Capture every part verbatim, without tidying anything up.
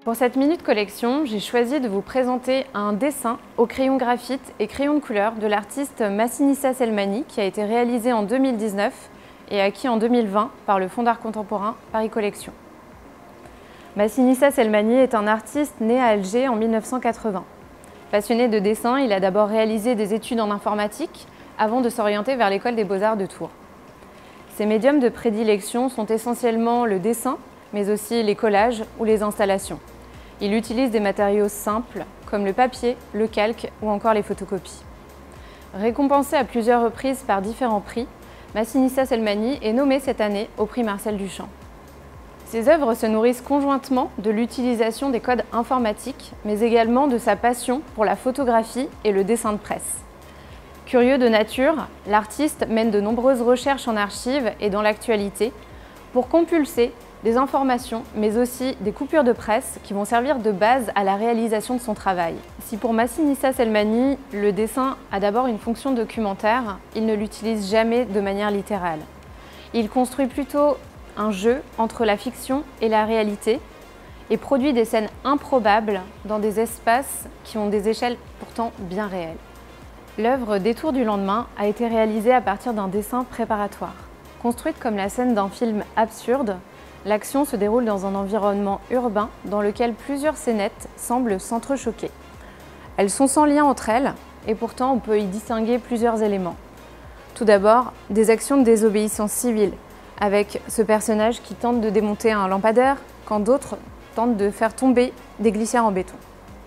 Pour cette minute collection, j'ai choisi de vous présenter un dessin au crayon graphite et crayon de couleur de l'artiste Massinissa Selmani qui a été réalisé en deux mille dix-neuf et acquis en deux mille vingt par le Fonds d'art contemporain Paris Collection. Massinissa Selmani est un artiste né à Alger en mille neuf cent quatre-vingts. Passionné de dessin, il a d'abord réalisé des études en informatique avant de s'orienter vers l'école des beaux-arts de Tours. Ses médiums de prédilection sont essentiellement le dessin, mais aussi les collages ou les installations. Il utilise des matériaux simples comme le papier, le calque ou encore les photocopies. Récompensé à plusieurs reprises par différents prix, Massinissa Selmani est nommé cette année au prix Marcel Duchamp. Ses œuvres se nourrissent conjointement de l'utilisation des codes informatiques, mais également de sa passion pour la photographie et le dessin de presse. Curieux de nature, l'artiste mène de nombreuses recherches en archives et dans l'actualité pour compulser des informations, mais aussi des coupures de presse qui vont servir de base à la réalisation de son travail. Si pour Massinissa Selmani, le dessin a d'abord une fonction documentaire, il ne l'utilise jamais de manière littérale. Il construit plutôt un jeu entre la fiction et la réalité et produit des scènes improbables dans des espaces qui ont des échelles pourtant bien réelles. L'œuvre Détour du lendemain a été réalisée à partir d'un dessin préparatoire. Construite comme la scène d'un film absurde, l'action se déroule dans un environnement urbain dans lequel plusieurs scénettes semblent s'entrechoquer. Elles sont sans lien entre elles et pourtant on peut y distinguer plusieurs éléments. Tout d'abord, des actions de désobéissance civile, avec ce personnage qui tente de démonter un lampadaire quand d'autres tentent de faire tomber des glissières en béton.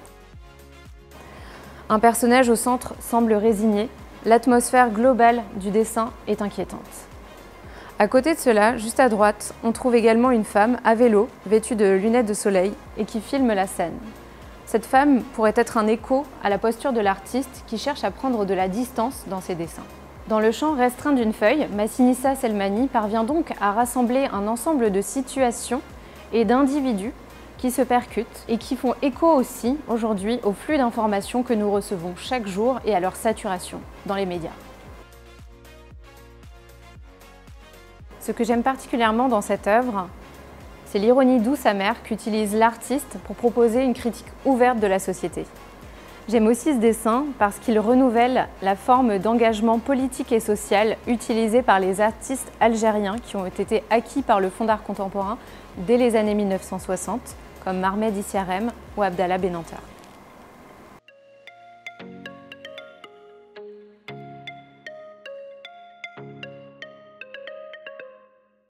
Un personnage au centre semble résigné, l'atmosphère globale du dessin est inquiétante. À côté de cela, juste à droite, on trouve également une femme à vélo, vêtue de lunettes de soleil et qui filme la scène. Cette femme pourrait être un écho à la posture de l'artiste qui cherche à prendre de la distance dans ses dessins. Dans le champ restreint d'une feuille, Massinissa Selmani parvient donc à rassembler un ensemble de situations et d'individus qui se percutent et qui font écho aussi aujourd'hui au flux d'informations que nous recevons chaque jour et à leur saturation dans les médias. Ce que j'aime particulièrement dans cette œuvre, c'est l'ironie douce amère qu'utilise l'artiste pour proposer une critique ouverte de la société. J'aime aussi ce dessin parce qu'il renouvelle la forme d'engagement politique et social utilisée par les artistes algériens qui ont été acquis par le Fonds d'art contemporain dès les années mille neuf cent soixante, comme Ahmed Issiarem ou Abdallah Benantar.